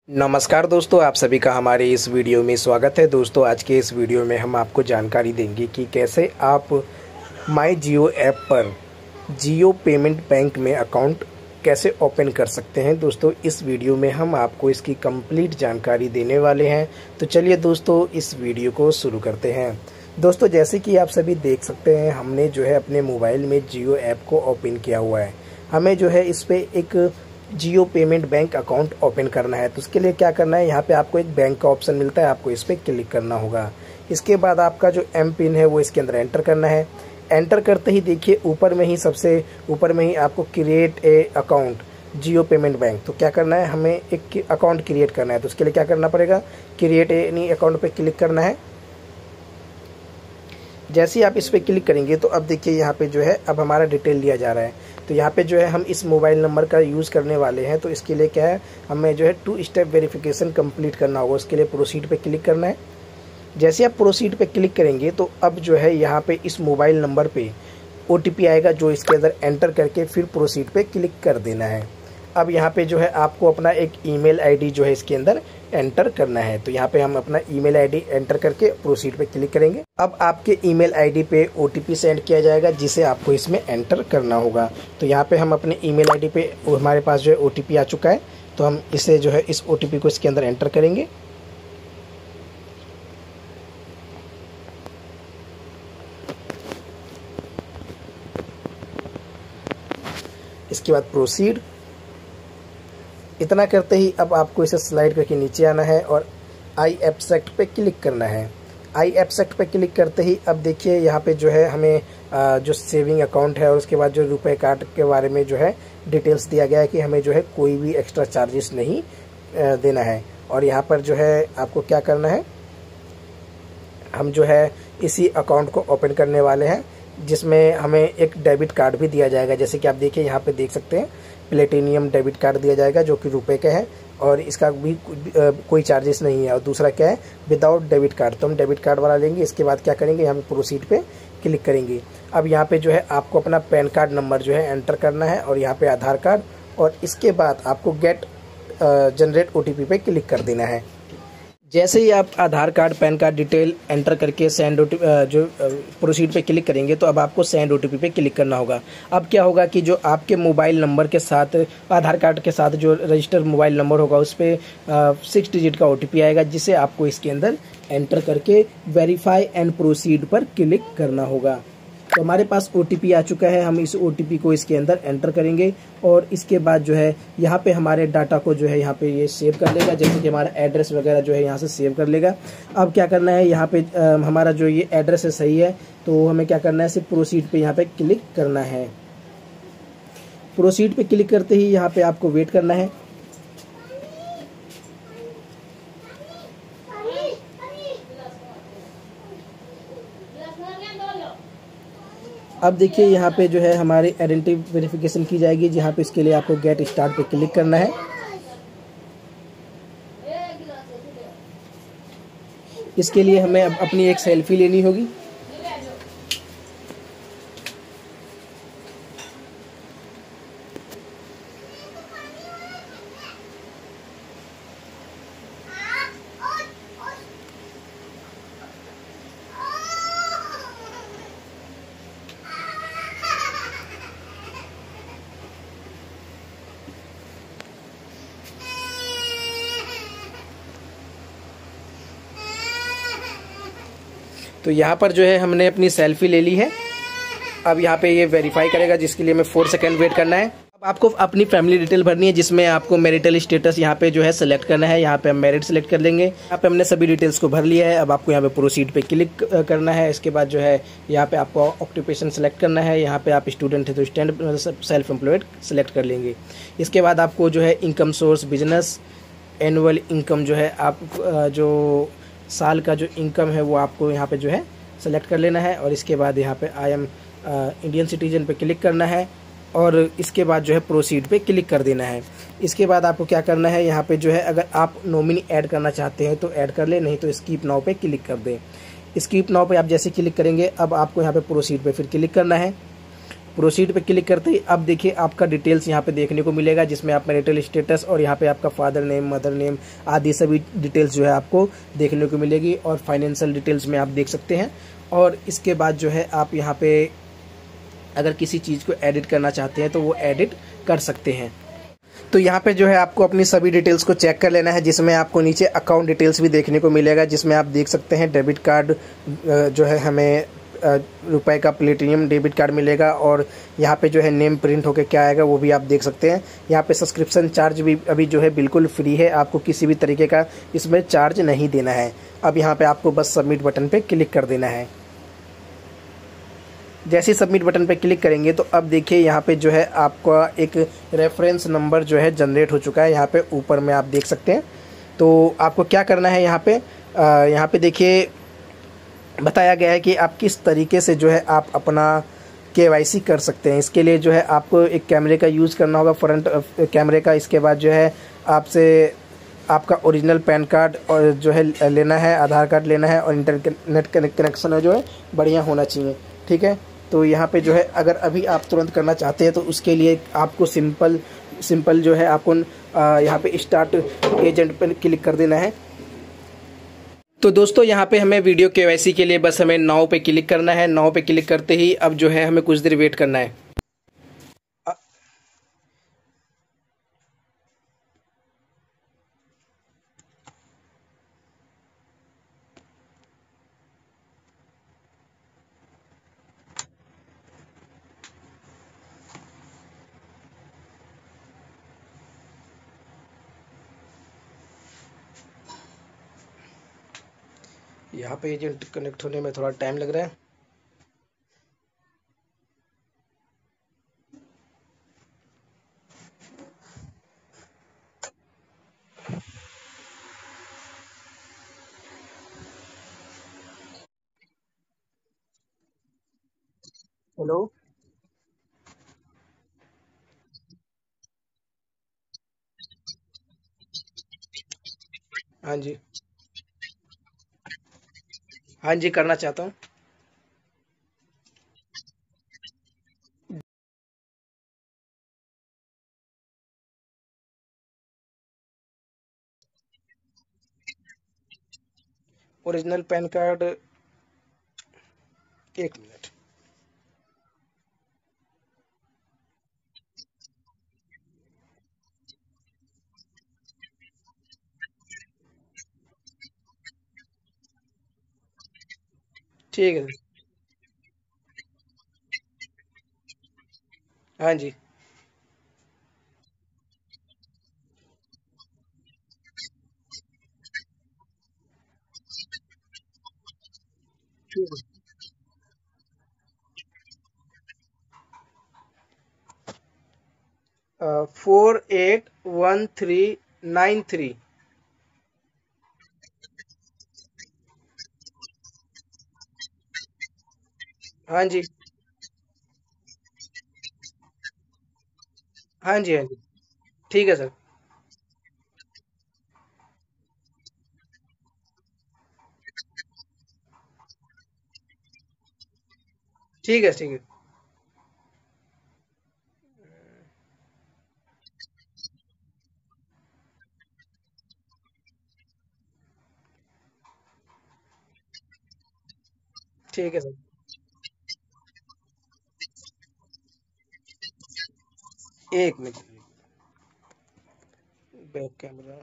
नमस्कार दोस्तों, आप सभी का हमारे इस वीडियो में स्वागत है। दोस्तों, आज के इस वीडियो में हम आपको जानकारी देंगे कि कैसे आप माई जियो ऐप पर जियो पेमेंट बैंक में अकाउंट कैसे ओपन कर सकते हैं। दोस्तों, इस वीडियो में हम आपको इसकी कंप्लीट जानकारी देने वाले हैं। तो चलिए दोस्तों, इस वीडियो को शुरू करते हैं। दोस्तों, जैसे कि आप सभी देख सकते हैं, हमने जो है अपने मोबाइल में जियो ऐप को ओपन किया हुआ है। हमें जो है इस पर एक Jio payment bank account open करना है। तो उसके लिए क्या करना है, यहाँ पे आपको एक बैंक का ऑप्शन मिलता है, आपको इस पर क्लिक करना होगा। इसके बाद आपका जो एम पिन है वो इसके अंदर एंटर करना है। एंटर करते ही देखिए ऊपर में ही सबसे ऊपर में ही आपको create a account Jio payment bank, तो क्या करना है, हमें एक अकाउंट क्रिएट करना है। तो उसके लिए क्या करना पड़ेगा, क्रिएट एनी अकाउंट पे क्लिक करना है। जैसे ही आप इस पर क्लिक करेंगे तो अब देखिए यहाँ पे जो है अब हमारा डिटेल लिया जा रहा है। तो यहाँ पे जो है हम इस मोबाइल नंबर का यूज़ करने वाले हैं। तो इसके लिए क्या है, हमें जो है 2 स्टेप वेरिफिकेशन कंप्लीट करना होगा। उसके लिए प्रोसीड पे क्लिक करना है। जैसे आप प्रोसीड पे क्लिक करेंगे तो अब जो है यहाँ पे इस मोबाइल नंबर पे OTP आएगा, जो इसके अंदर एंटर करके फिर प्रोसीड पे क्लिक कर देना है। अब यहाँ पे जो है आपको अपना एक ईमेल आईडी जो है इसके अंदर एंटर करना है। तो यहाँ पे हम अपना ईमेल आईडी एंटर करके प्रोसीड पे क्लिक करेंगे। अब आपके ईमेल आईडी पे OTP सेंड किया जाएगा, जिसे आपको इसमें एंटर करना होगा। तो यहाँ पे हम अपने ईमेल आईडी पे हमारे पास जो है OTP आ चुका है, तो हम इसे जो है इस OTP को इसके अंदर एंटर करेंगे। इसके बाद प्रोसीड, इतना करते ही अब आपको इसे स्लाइड करके नीचे आना है और आई एक्सेप्ट पे क्लिक करना है। आई एक्सेप्ट पे क्लिक करते ही अब देखिए यहाँ पे जो है हमें जो सेविंग अकाउंट है और उसके बाद जो रुपए कार्ड के बारे में जो है डिटेल्स दिया गया है कि हमें जो है कोई भी एक्स्ट्रा चार्जेस नहीं देना है। और यहाँ पर जो है आपको क्या करना है, हम जो है इसी अकाउंट को ओपन करने वाले हैं, जिसमें हमें एक डेबिट कार्ड भी दिया जाएगा। जैसे कि आप देखिए यहाँ पे देख सकते हैं, प्लेटिनियम डेबिट कार्ड दिया जाएगा जो कि रुपए का है और इसका भी कोई चार्जेस नहीं है। और दूसरा क्या है, विदाउट डेबिट कार्ड, तो हम डेबिट कार्ड वाला लेंगे। इसके बाद क्या करेंगे, यहाँ पे प्रोसीड पे क्लिक करेंगे। अब यहाँ पे जो है आपको अपना पैन कार्ड नंबर जो है एंटर करना है और यहाँ पे आधार कार्ड, और इसके बाद आपको गेट जनरेट OTP पे क्लिक कर देना है। जैसे ही आप Aadhaar card PAN card detail enter करके सेंड जो प्रोसीड पे क्लिक करेंगे तो अब आपको सेंड OTP पे क्लिक करना होगा। अब क्या होगा कि जो आपके मोबाइल नंबर के साथ आधार कार्ड के साथ जो रजिस्टर्ड मोबाइल नंबर होगा उस पर 6 डिजिट का OTP आएगा, जिसे आपको इसके अंदर एंटर करके वेरीफाई एंड प्रोसीड पर क्लिक करना होगा। तो हमारे पास OTP आ चुका है, हम इस OTP को इसके अंदर एंटर करेंगे और इसके बाद जो है यहाँ पे हमारे डाटा को जो है यहाँ पे ये सेव कर लेगा। जैसे कि हमारा एड्रेस वगैरह जो है यहाँ से सेव कर लेगा। अब क्या करना है, यहाँ पे हमारा जो ये एड्रेस है सही है, तो हमें क्या करना है, सिर्फ प्रोसीड पे यहाँ पे क्लिक करना है। प्रोसीड पे क्लिक करते ही यहाँ पे आपको वेट करना है। अब देखिए यहाँ पे जो है हमारी आइडेंटिटी वेरिफिकेशन की जाएगी, जहाँ पे इसके लिए आपको गेट स्टार्ट पे क्लिक करना है। इसके लिए हमें अब अपनी एक सेल्फी लेनी होगी। तो यहाँ पर जो है हमने अपनी सेल्फी ले ली है। अब यहाँ पे ये वेरीफाई करेगा, जिसके लिए हमें 4 सेकंड वेट करना है। अब आपको अपनी फैमिली डिटेल भरनी है, जिसमें आपको मैरिटल स्टेटस यहाँ पे जो है सेलेक्ट करना है। यहाँ पे हम मैरिड सेलेक्ट कर लेंगे। यहाँ पे हमने सभी डिटेल्स को भर लिया है। अब आपको यहाँ पे प्रोसीड पे क्लिक करना है। इसके बाद जो है यहाँ पे आपको ऑक्यूपेशन सेलेक्ट करना है। यहाँ पे आप स्टूडेंट है तो स्टूडेंट, सेल्फ एम्प्लॉयड सेलेक्ट कर लेंगे। इसके बाद आपको जो है income source, business, annual income जो है आप जो साल का जो इनकम है वो आपको यहाँ पे जो है सेलेक्ट कर लेना है। और इसके बाद यहाँ पे आई एम इंडियन सिटीजन पे क्लिक करना है और इसके बाद जो है प्रोसीड पे क्लिक कर देना है। इसके बाद आपको क्या करना है, यहाँ पे जो है अगर आप नॉमिनी ऐड करना चाहते हैं तो ऐड कर ले, नहीं तो स्कीप नाउ पे क्लिक कर दें। स्कीप नाउ पे आप जैसे क्लिक करेंगे अब आपको यहाँ पे प्रोसीड पे फिर क्लिक करना है। प्रोसीड पे क्लिक करते ही अब देखिए आपका डिटेल्स यहाँ पे देखने को मिलेगा, जिसमें आप मैरिटल स्टेटस और यहाँ पे आपका फादर नेम, मदर नेम आदि सभी डिटेल्स जो है आपको देखने को मिलेगी, और फाइनेंशियल डिटेल्स में आप देख सकते हैं। और इसके बाद जो है आप यहाँ पे अगर किसी चीज़ को एडिट करना चाहते हैं तो वो एडिट कर सकते हैं। तो यहाँ पे जो है आपको अपनी सभी डिटेल्स को चेक कर लेना है, जिसमें आपको नीचे अकाउंट डिटेल्स भी देखने को मिलेगा, जिसमें आप देख सकते हैं डेबिट कार्ड जो है हमें रुपए का प्लेटिनियम डेबिट कार्ड मिलेगा, और यहाँ पे जो है नेम प्रिंट होके क्या आएगा वो भी आप देख सकते हैं। यहाँ पे सब्सक्रिप्शन चार्ज भी अभी जो है बिल्कुल फ्री है, आपको किसी भी तरीके का इसमें चार्ज नहीं देना है। अब यहाँ पे आपको बस सबमिट बटन पे क्लिक कर देना है। जैसे ही सबमिट बटन पे क्लिक करेंगे तो अब देखिए यहाँ पे जो है आपका एक रेफरेंस नंबर जो है जनरेट हो चुका है, यहाँ पे ऊपर में आप देख सकते हैं। तो आपको क्या करना है, यहाँ पे देखिए बताया गया है कि आप किस तरीके से जो है आप अपना केवाईसी कर सकते हैं। इसके लिए जो है आपको एक कैमरे का यूज़ करना होगा, फ्रंट कैमरे का। इसके बाद जो है आपसे आपका ओरिजिनल पैन कार्ड और जो है लेना है, आधार कार्ड लेना है, और इंटरनेट कनेक्शन जो है बढ़िया होना चाहिए, ठीक है। तो यहाँ पे जो है अगर अभी आप तुरंत करना चाहते हैं तो उसके लिए आपको सिंपल जो है आपको यहाँ पे स्टार्ट एजेंट पर क्लिक कर देना है। तो दोस्तों यहाँ पे हमें वीडियो केवाईसी के लिए बस हमें नाउ पे क्लिक करना है। नाउ पे क्लिक करते ही अब जो है हमें कुछ देर वेट करना है। यहाँ पे एजेंट कनेक्ट होने में थोड़ा टाइम लग रहा है। हेलो, हाँ जी, हाँ जी करना चाहता हूँ। ओरिजिनल पैन कार्ड, एक मिनट। ठीक है, हाँ जी, ठीक है। 481393। हाँ जी, हाँ जी, हाँ जी, ठीक है सर। ठीक है, ठीक है, ठीक है सर। एक मिनट, बैक कैमरा।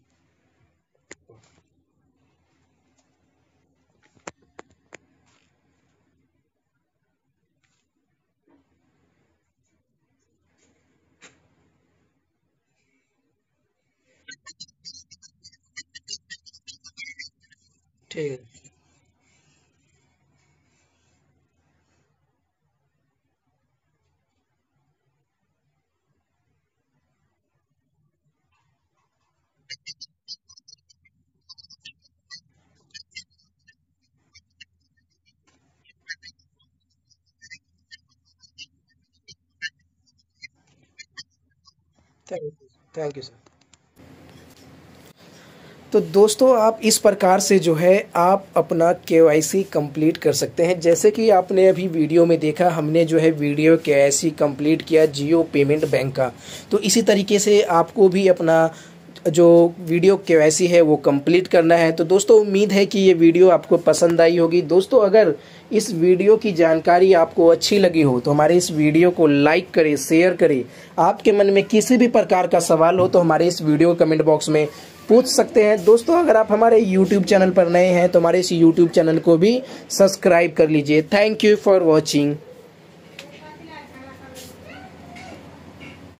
ठीक है, थैंक यू सर। तो दोस्तों आप इस प्रकार से जो है आप अपना KYC कंप्लीट कर सकते हैं। जैसे कि आपने अभी वीडियो में देखा, हमने जो है वीडियो KYC कंप्लीट किया जियो पेमेंट बैंक का। तो इसी तरीके से आपको भी अपना जो वीडियो KYC है वो कंप्लीट करना है। तो दोस्तों उम्मीद है कि ये वीडियो आपको पसंद आई होगी। दोस्तों अगर इस वीडियो की जानकारी आपको अच्छी लगी हो तो हमारे इस वीडियो को लाइक करें, शेयर करें। आपके मन में किसी भी प्रकार का सवाल हो तो हमारे इस वीडियो कमेंट बॉक्स में पूछ सकते हैं। दोस्तों अगर आप हमारे YouTube चैनल पर नए हैं तो हमारे इस YouTube चैनल को भी सब्सक्राइब कर लीजिए। Thank you for watching.